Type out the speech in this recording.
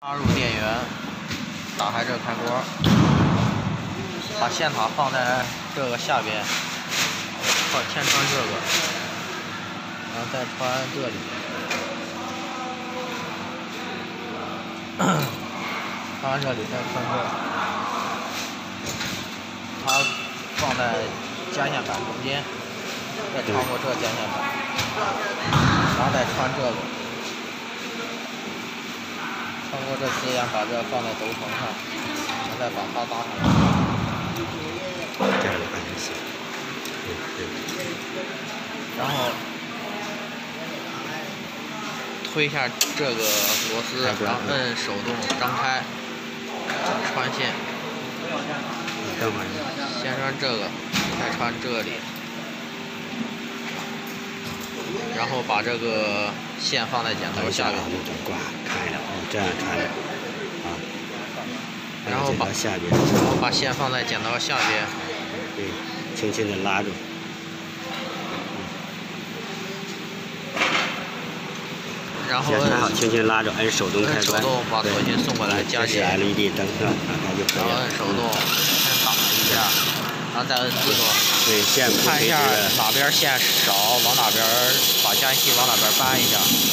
插入电源，打开这个开关，把线塔放在这个下边，先穿这个，然后再穿这里，穿完这里再穿这，它放在加线板中间，再穿过这加线板，然后再穿这个。 通过这资源把这放在轴承上，然后再把它搭上去。 这样的话就行。 然后推一下这个螺丝，然后摁手动张开，穿线。 等会儿。 先穿这个，再穿这里，然后把这个线放在剪刀下面。 挂开了。 这样穿的，啊， 然后把下边， 然后把线放在剪刀下边， 对，轻轻的拉住， 然后穿好，轻轻拉住，按手动开关， 手动把锁芯送过来加紧 LED 灯是吧？打开就可以了。 然后按手动先打一下，然后再摁自动， 对，线看一下哪边线少，往哪边把加气往哪边搬一下。